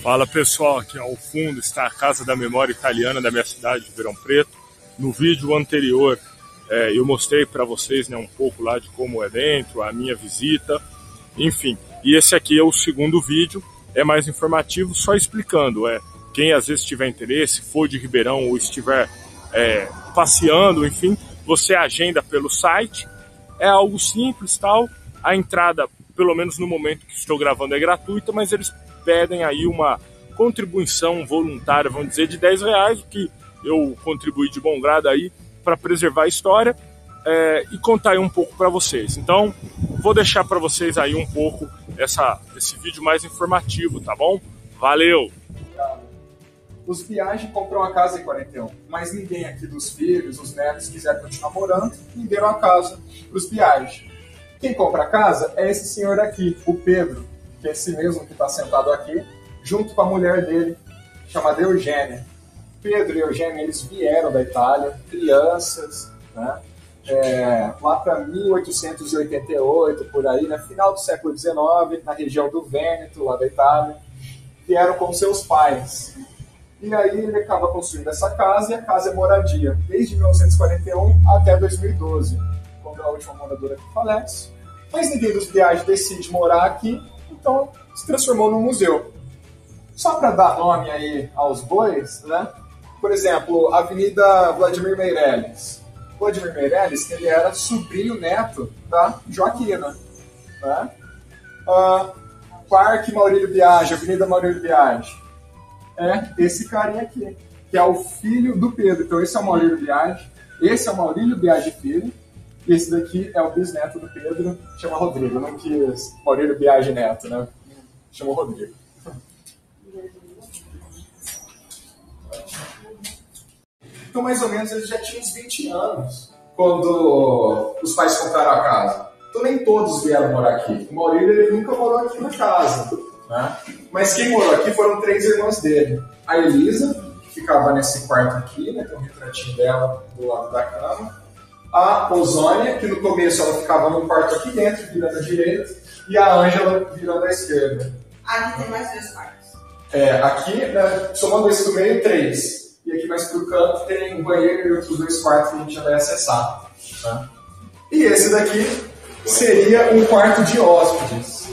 Fala pessoal, aqui ao fundo está a Casa da Memória Italiana da minha cidade de Ribeirão Preto. No vídeo anterior eu mostrei para vocês um pouco lá de como é dentro, a minha visita, enfim. E esse aqui é o segundo vídeo, é mais informativo, só explicando. Quem às vezes tiver interesse, for de Ribeirão ou estiver passeando, enfim, você agenda pelo site. É algo simples, tal. A entrada, pelo menos no momento que estou gravando, é gratuita, mas eles pedem aí uma contribuição voluntária, vamos dizer, de R$10, que eu contribuí de bom grado aí para preservar a história e contar aí um pouco para vocês. Então, vou deixar para vocês aí um pouco esse vídeo mais informativo, tá bom? Valeu! Os Biagi comprou a casa em 41, mas ninguém aqui dos filhos, os netos, quiser continuar morando e deram a casa para os Biagi. Quem compra a casa é esse senhor aqui, o Pedro, que é esse mesmo que está sentado aqui, junto com a mulher dele, chamada Eugênia. Pedro e Eugênia, eles vieram da Itália, crianças, né? Lá para 1888, por aí, né? Final do século XIX, na região do Vêneto, lá da Itália, vieram com seus pais. E aí ele acaba construindo essa casa, e a casa é moradia, desde 1941 até 2012, quando a última moradora que falece. Mas ninguém dos Biagi decide morar aqui, então se transformou num museu. Só para dar nome aí aos bois, né? Por exemplo, a Avenida Vladimir Meirelles. Vladimir Meirelles, ele era sobrinho neto da Joaquina, né? Parque Maurílio Biagi, Avenida Maurílio Biagi. É esse carinha aqui, que é o filho do Pedro. Então esse é o Maurílio Biagi, esse é o Maurílio Biagi filho, e esse daqui é o bisneto do Pedro, chama Rodrigo. Não quis Maurílio Biagi neto, né? Chamou Rodrigo. Então, mais ou menos, eles já tinham uns 20 anos quando os pais compraram a casa. Então, nem todos vieram morar aqui. O Maurílio, ele nunca morou aqui na casa, né? Mas quem morou aqui foram 3 irmãs dele. A Elisa, que ficava nesse quarto aqui, né? Tem um retratinho dela do lado da cama. A Osônia, que no começo ela ficava num quarto aqui dentro, virando à direita. E a Ângela, virando à esquerda. Aqui tem mais 2 quartos. Aqui, né, somando esse do meio, 3. E aqui mais pro canto tem um banheiro e outros 2 quartos que a gente já vai acessar. Tá? E esse daqui seria um quarto de hóspedes.